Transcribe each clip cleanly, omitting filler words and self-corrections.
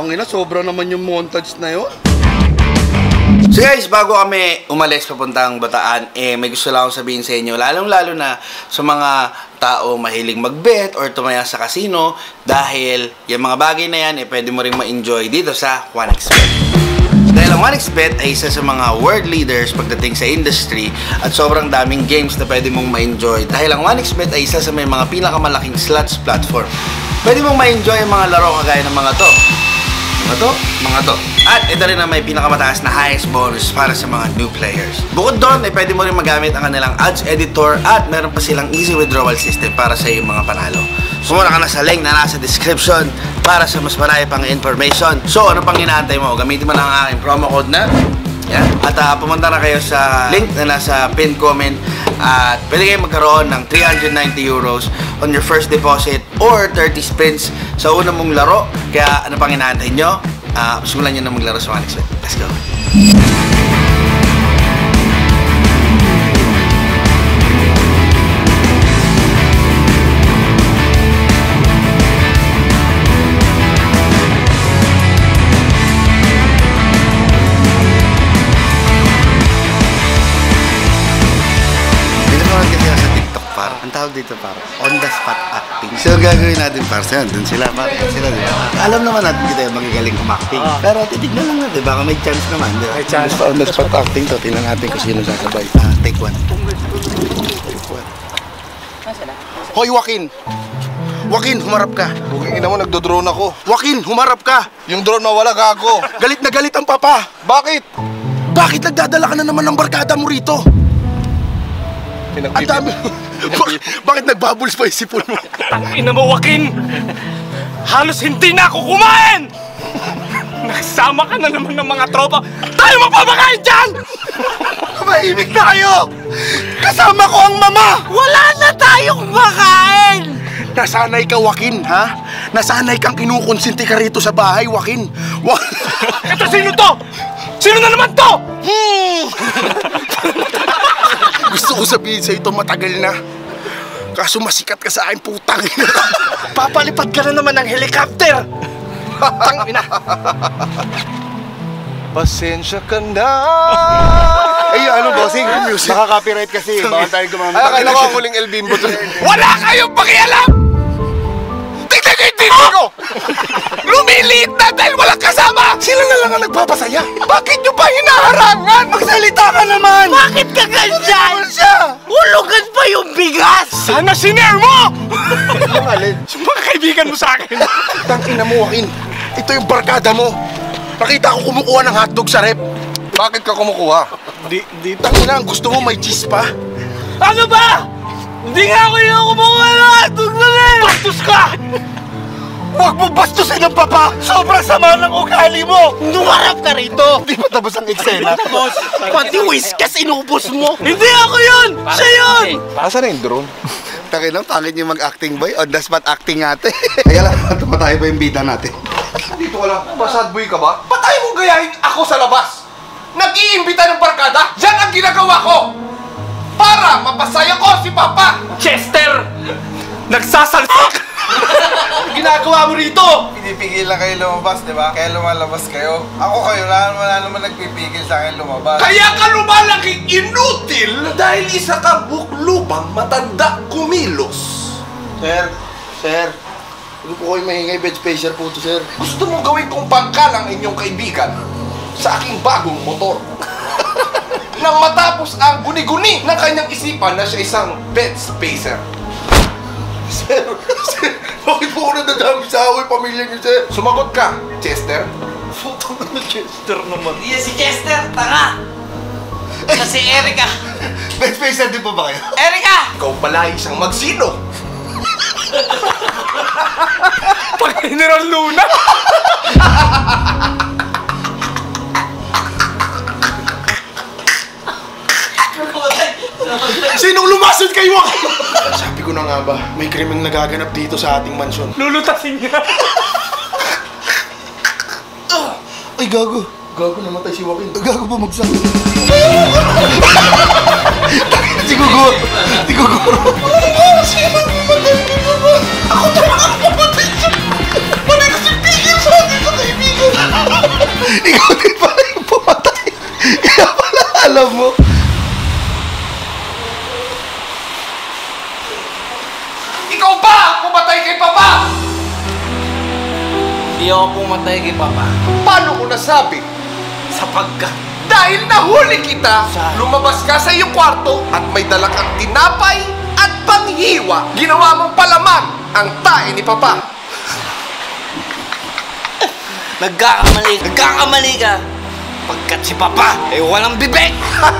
Tangina, sobra naman yung montage na yun. So guys, bago kami umalis papuntang Bataan, may gusto lang akong sabihin sa inyo, lalong-lalo na sa mga tao mahilig mag-bet or tumaya sa casino, dahil yung mga bagay na yan, pwede mo rin ma-enjoy dito sa 1xBet. Dahil ang 1xBet ay isa sa mga world leaders pagdating sa industry at sobrang daming games na pwede mong ma-enjoy. Dahil ang 1xBet ay isa sa may mga pinakamalaking slots platform. Pwede mong ma-enjoy ang mga laro kagaya ng mga to. Mga to. At ito rin na may pinakamataas na highest bonus para sa mga new players. Bukod doon, pwede mo rin magamit ang kanilang odds editor at meron pa silang easy withdrawal system para sa iyong mga panalo. Sumunod ka na sa link na nasa description para sa mas marami pang information. So, ano pang inaantay mo? Gamitin mo lang ang aking promo code na yan. At pumunta na kayo sa link na nasa pinned comment at pwede kayo magkaroon ng 390 euros on your first deposit or 30 spins sa unang mong laro. Kaya ano pang inaantay nyo? Simulan nyo na maglaro sa 1xBet. Let's go! Ang tawag dito para on the spot acting. So gagawin natin para sa dun sila di ba? Alam naman natin kita yung magagaling umacting. Pero titignan lang natin, baka may chance naman. May chance pa on the spot acting to. Tingnan natin kung sino sasabay. Take one. Hoy, Joaquin! Joaquin, humarap ka. Bukingin na mo, nagdo-drone ako. Joaquin, humarap ka. Yung drone mawala, gago. Galit na galit ang papa. Bakit? Bakit nagdadala ka na naman ng barkada mo rito? Ang dami. Bakit nagbabuls pa yung sipon mo? Tangina mo, Joaquin! Halos hindi na ako kumain! Nakasama ka na naman ng mga tropa. Tayo magpapakain dyan! Mahimik na kayo! Kasama ko ang mama! Wala na tayong makain! Nasanay ka, Joaquin, ha? Nasanay kang kinukonsinti ka rito sa bahay, Joaquin. Ito, sino to? Sino na naman to? Gusto ko sabihin sa'yo ito matagal na. Kaso masikat ka sa akin, putang ina. Papalipad ka na naman ng helicopter! Tangina! Pasensya ka na. Ay, ano, bossing? Music. Naka-copyright kasi. Bawal tayo gumamit. Ay, akala ko ang huling El Bimbo to. Wala kayong pakialam! Tignan nyo yung TV ko! Lumiliit na dahil walang kasama! Sila na lang ang nagpapasaya. Bakit nyo pa hinaharangan? Magsalita ka naman! Bakit ka ganyan? Hulugan pa yung bigas! Sana sinare mo! Yung alin? Yung mga kaibigan mo sa akin. Tangina mo, Joaquin. Ito yung barkada mo. Nakita ko kumukuha ng hotdog sa rep. Bakit ka kumukuha? Tangina, ang gusto mo may cheese pa? Ano ba? Hindi nga ako yung kumukuha ng hotdog na rin! Bastos ka! Huwag mo bastusin ang papa! Sobrang sama ng ugali mo! Numarap ka rito! Di pa tapos ang eksena. Tapos, pati whiskas inubos mo! Hindi ako yun! Siya yun! Asa na yung drone? Takinang, pangit yung mag-acting boy. On the spot acting natin. Kaya lang, tumatay pa yung bida natin. Dito ka lang. Basad boy ka ba? Patay mong gayahin ako sa labas! Nag-iimbita ng barkada! Yan ang ginagawa ko! Para mapasaya ko si Papa! Chester! Nagsasalpak! Ginagawa mo rito! Pinipigil lang kayo lumabas, di ba? Kaya lumalabas kayo. Ako kayo, wala naman nagpipigil sa akin lumabas. Kaya ka lumalaking inutil dahil isa kang buklubang matanda kumilos. Sir. Ano po kayo mahingay? Bed spacer po to, sir. Gusto mong gawin kong bangka ng inyong kaibigan sa aking bagong motor. Nang matapos ang guni-guni ng kanyang isipan na siya isang bed spacer. Sir, bakit po ako nadadami sa away pamilya niyo, sir? Sumagot ka, Chester. Putang na Chester naman. Hindi si Chester, tanga! Kasi Erica. Bed spacer din po ba kayo? Erica! Ikaw pala isang magsino. Pag General Luna! Sinong lumasod kayo? Sabi ko na nga ba, may krimeng nagaganap dito sa ating mansyon. Lulutasin niya. Ay, gago. Gago, namatay si Joaquin. Gago pa magsak. Siguro. Sino mamatay ni Mama? Ako talaga mamatay siya. Mali kasi pigil sa akin sa kaibigan Ikaw din pala yung pumatay. Kaya pala alam mo. Ikaw ba ang pumatay kay Papa? Hindi ako pumatay kay Papa. Paano mo nasabi? Sapagkat Dahil nahuli kita, lumabas ka sa iyong kwarto at may dala kang tinapay at panghiwa. Ginawa mong palaman ang tae ni Papa. Nagkakamali ka. Pagkat si Papa ay walang bibig.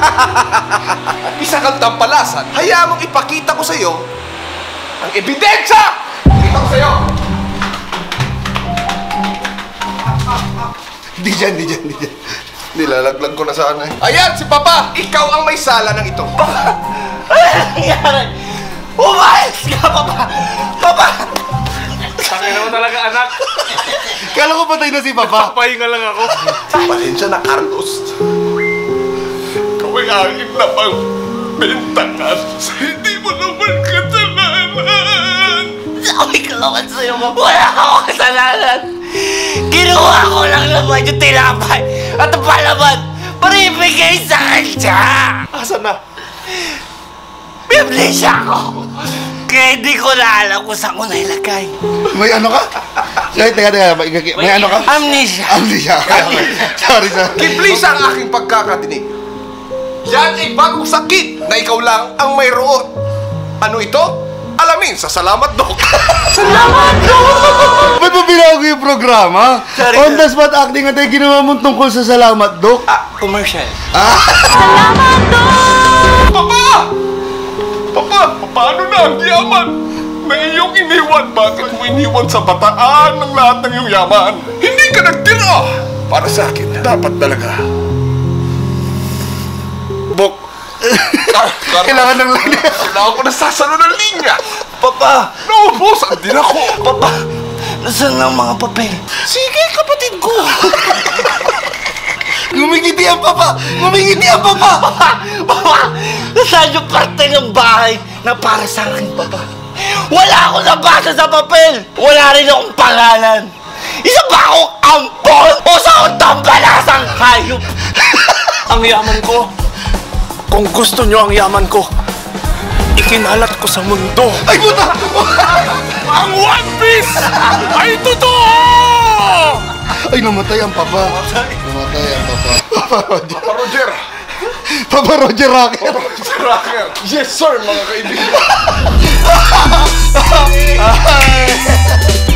Isa kang tampalasan. Hayaan mong ipakita ko sa iyo ang ebidensya! Ipakita ko sa iyo. Di dyan. Nilalaglag ko na sana eh. Ayan si Papa! Ikaw ang may sala ng ito. Ano nangyari? Umayos ka, Papa! Papa! Sakin mo talaga, anak. Kala ko patay na si Papa. Papahinga lang ako. Pasensya na, Carlos. Ikaw ay aking napang bentakan sa hindi mo naman kasalanan. Ako'y kalokan sa'yo, Papa. Wala akong kasalanan. Ginawa ko lang naman yung tinapay at ang palaman para ibigay sa kanya. Asa na? May amnesia ako. Kaya hindi ko na alam kung saan ko nailagay. May ano ka? Teka. May ano ka? Amnesia. Amnesia. Sorry. Kiblisa ang aking pagkakatinig. Yan ay bagong sakit na ikaw lang ang mayroon. Ano ito? Alamin sa Salamat Doc. Salamat, Dok! Ba't mo binago yung programa? Sorry, On the spot acting at ginawa mong tungkol sa Salamat, Dok. Commercial. Papa, paano na ang yaman na iyong iniwan? Bakit mo iniwan sa bataan ng lahat ng iyong yaman? Hindi ka nagtira! Para sa akin, dapat talaga. Bok. Kailangan ng linya. Kailangan ko nasasalo ng linya. Papa! Naubusan din ako. Papa! Nasaan ang mga papel? Sige, kapatid ko. Ngumingiti ang Papa! Papa! Nasaan yung parte ng bahay na para sa akin, Papa? Wala akong nabasa sa papel! Wala rin akong pangalan! Isa ba akong ampon? O sa akong tambalasang hayop? Ang yaman ko, kung gusto nyo ang yaman ko, ikinalat ko sa mundo. Ay, puta! Ang One Piece ay totoo! Ay, namatay ang Papa. Namatay ang Papa. Papa Roger. Papa Roger Rocker. Roger Rocker. Yes, sir, mga kaibigan.